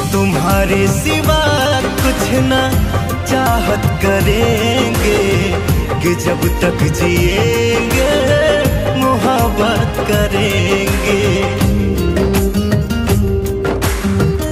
तुम्हारे सिवा कुछ ना चाहत करेंगे कि जब तक जिएंगे मोहब्बत करेंगे।